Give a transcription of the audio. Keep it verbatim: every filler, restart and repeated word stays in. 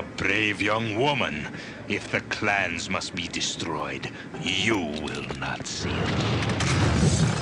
brave young woman. If the clans must be destroyed, you will not see it.